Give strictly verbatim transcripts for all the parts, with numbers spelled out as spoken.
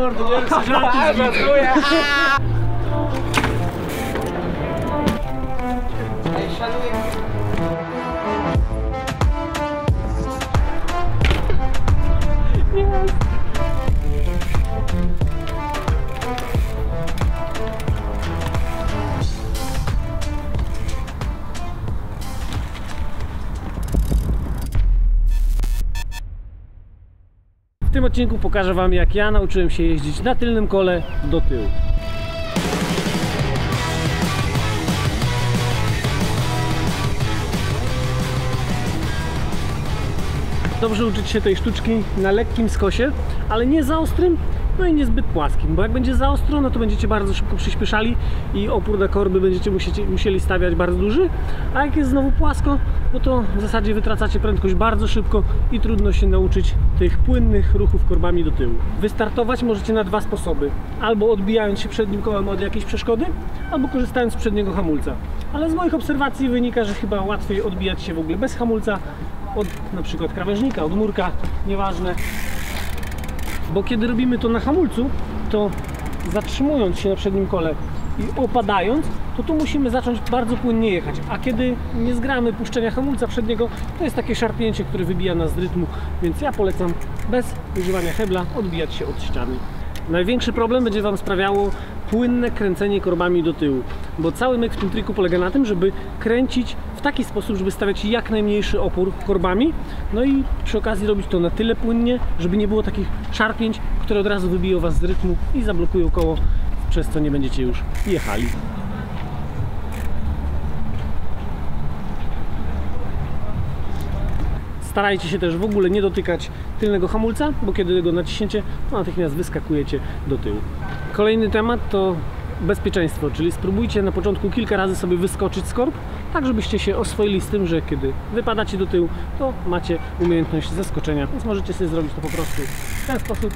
mordy, nie rób sobie żarty. Ej, szanuję. W tym odcinku pokażę wam, jak ja nauczyłem się jeździć na tylnym kole do tyłu. Dobrze uczyć się tej sztuczki na lekkim skosie, ale nie za ostrym, no i niezbyt płaskim, bo jak będzie za ostro, no to będziecie bardzo szybko przyspieszali i opór na korby będziecie musieli, musieli stawiać bardzo duży, a jak jest znowu płasko, no to w zasadzie wytracacie prędkość bardzo szybko i trudno się nauczyć tych płynnych ruchów korbami do tyłu. Wystartować możecie na dwa sposoby, albo odbijając się przednim kołem od jakiejś przeszkody, albo korzystając z przedniego hamulca. Ale z moich obserwacji wynika, że chyba łatwiej odbijać się w ogóle bez hamulca, od na przykład krawężnika, od murka, nieważne. Bo kiedy robimy to na hamulcu, to zatrzymując się na przednim kole i opadając, to tu musimy zacząć bardzo płynnie jechać. A kiedy nie zgramy puszczenia hamulca przedniego, to jest takie szarpnięcie, które wybija nas z rytmu, więc ja polecam bez używania hebla odbijać się od ściany. Największy problem będzie wam sprawiało płynne kręcenie korbami do tyłu, bo cały myk w tym triku polega na tym, żeby kręcić w taki sposób, żeby stawiać jak najmniejszy opór korbami, no i przy okazji robić to na tyle płynnie, żeby nie było takich szarpnięć, które od razu wybiją was z rytmu i zablokują koło, przez co nie będziecie już jechali. Starajcie się też w ogóle nie dotykać tylnego hamulca, bo kiedy go naciśniecie, to natychmiast wyskakujecie do tyłu. Kolejny temat to bezpieczeństwo, czyli spróbujcie na początku kilka razy sobie wyskoczyć z korb, tak żebyście się oswoili z tym, że kiedy wypadacie do tyłu, to macie umiejętność zeskoczenia, więc możecie sobie zrobić to po prostu w ten sposób.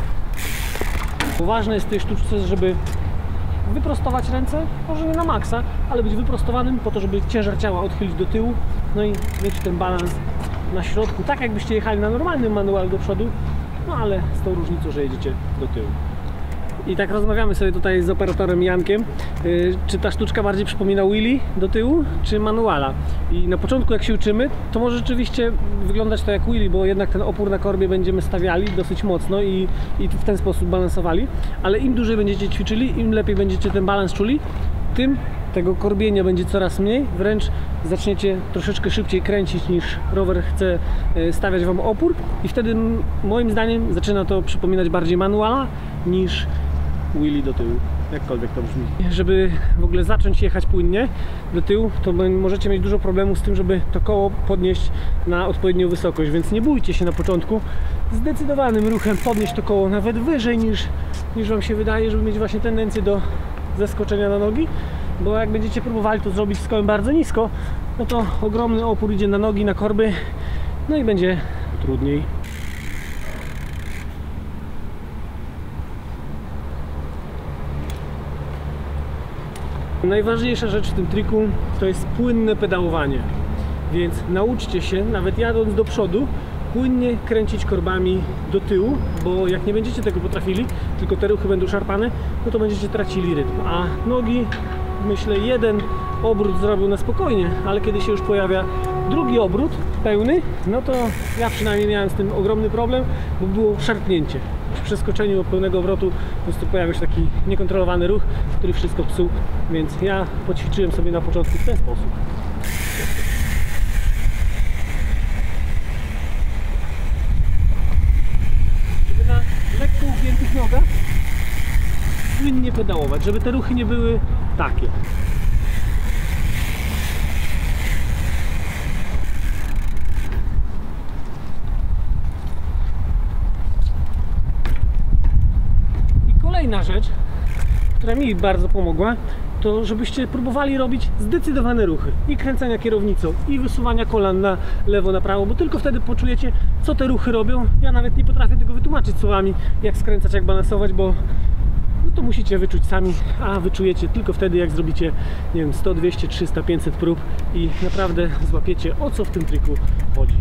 Ważne jest w tej sztuczce, żeby wyprostować ręce, może nie na maksa, ale być wyprostowanym po to, żeby ciężar ciała odchylić do tyłu, no i mieć ten balans na środku, tak jakbyście jechali na normalnym manualu do przodu, no ale z tą różnicą, że jedziecie do tyłu. I tak rozmawiamy sobie tutaj z operatorem Jankiem, yy, czy ta sztuczka bardziej przypomina wheelie do tyłu, czy manuala. I na początku jak się uczymy, to może rzeczywiście wyglądać to jak wheelie, bo jednak ten opór na korbie będziemy stawiali dosyć mocno i, i w ten sposób balansowali, ale im dłużej będziecie ćwiczyli, im lepiej będziecie ten balans czuli, tym tego korbienia będzie coraz mniej, wręcz zaczniecie troszeczkę szybciej kręcić niż rower chce stawiać wam opór i wtedy moim zdaniem zaczyna to przypominać bardziej manuala niż wheelie do tyłu, jakkolwiek to brzmi. Żeby w ogóle zacząć jechać płynnie do tyłu, to możecie mieć dużo problemów z tym, żeby to koło podnieść na odpowiednią wysokość, więc nie bójcie się na początku zdecydowanym ruchem podnieść to koło nawet wyżej niż, niż wam się wydaje, żeby mieć właśnie tendencję do zeskoczenia na nogi, bo jak będziecie próbowali to zrobić z kołem bardzo nisko, no to ogromny opór idzie na nogi, na korby, no i będzie trudniej. Najważniejsza rzecz w tym triku to jest płynne pedałowanie, więc nauczcie się, nawet jadąc do przodu, płynnie kręcić korbami do tyłu, bo jak nie będziecie tego potrafili, tylko te ruchy będą szarpane, no to będziecie tracili rytm, a nogi, myślę, jeden obrót zrobił na spokojnie, ale kiedy się już pojawia drugi obrót pełny, no to ja przynajmniej miałem z tym ogromny problem, bo było szarpnięcie. Przy przeskoczeniu pełnego obrotu po prostu pojawił się taki niekontrolowany ruch, który wszystko psuł, więc ja poćwiczyłem sobie na początku w ten sposób. Żeby na lekko ugiętych nogach płynnie pedałować, żeby te ruchy nie były takie. Kolejna rzecz, która mi bardzo pomogła, to żebyście próbowali robić zdecydowane ruchy i kręcenia kierownicą, i wysuwania kolan na lewo, na prawo, bo tylko wtedy poczujecie, co te ruchy robią. Ja nawet nie potrafię tego wytłumaczyć słowami, jak skręcać, jak balansować, bo no to musicie wyczuć sami, a wyczujecie tylko wtedy, jak zrobicie, nie wiem, sto, dwieście, trzysta, pięćset prób i naprawdę złapiecie, o co w tym triku chodzi.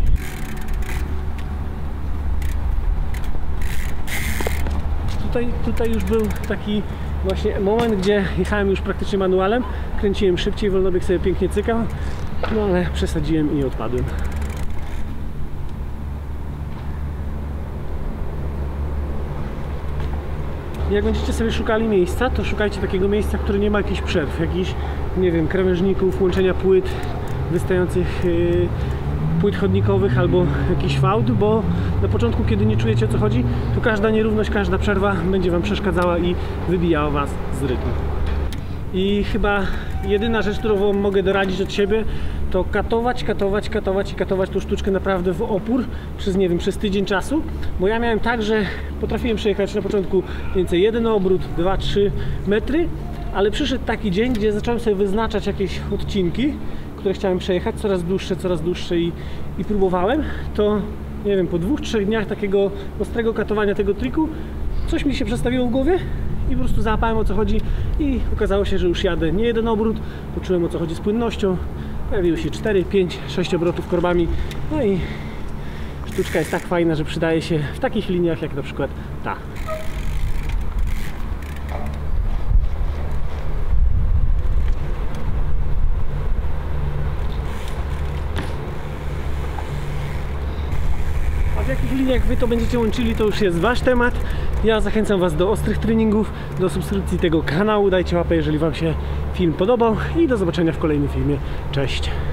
tutaj, tutaj już był taki właśnie moment, gdzie jechałem już praktycznie manualem, kręciłem szybciej, wolnobieg sobie pięknie cykał, no ale przesadziłem i odpadłem. Jak będziecie sobie szukali miejsca, to szukajcie takiego miejsca, które nie ma jakichś przerw, jakichś, nie wiem, krawężników, łączenia płyt, wystających yy, płyt chodnikowych albo jakichś fałd, bo na początku, kiedy nie czujecie, o co chodzi, to każda nierówność, każda przerwa będzie Wam przeszkadzała i wybijała Was z rytmu. I chyba jedyna rzecz, którą Wam mogę doradzić od siebie, to katować, katować, katować i katować tą sztuczkę naprawdę w opór przez, nie wiem, przez tydzień czasu, bo ja miałem tak, że potrafiłem przejechać na początku mniej więcej jeden obrót, dwa trzy metry, ale przyszedł taki dzień, gdzie zacząłem sobie wyznaczać jakieś odcinki, które chciałem przejechać, coraz dłuższe, coraz dłuższe i, i próbowałem, to nie wiem, po dwóch, trzech dniach takiego ostrego katowania tego triku coś mi się przestawiło w głowie i po prostu załapałem, o co chodzi i okazało się, że już jadę nie jeden obrót, poczułem, o co chodzi z płynnością, pojawiły się cztery, pięć, sześć obrotów korbami, no i sztuczka jest tak fajna, że przydaje się w takich liniach jak na przykład ta. A w jakich liniach Wy to będziecie łączyli, to już jest Wasz temat. Ja zachęcam Was do ostrych treningów, do subskrypcji tego kanału. Dajcie łapę, jeżeli Wam się film podobał i do zobaczenia w kolejnym filmie. Cześć!